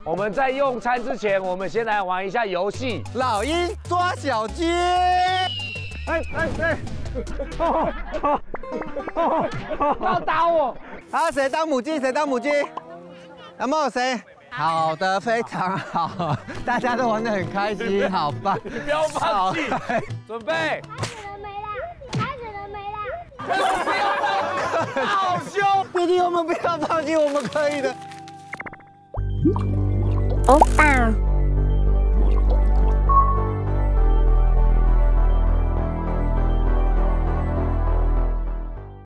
我们在用餐之前，我们先来玩一下游戏。 老鹰抓小鸡。 要打我！ 啊，谁当母鸡？谁当母鸡？有没有谁？好的，非常好，大家都玩得很开心，好棒！ 你不要放弃，准备。 开始了没啦？ 好凶！ 弟弟，我们不要放弃，我们可以的。 欧巴。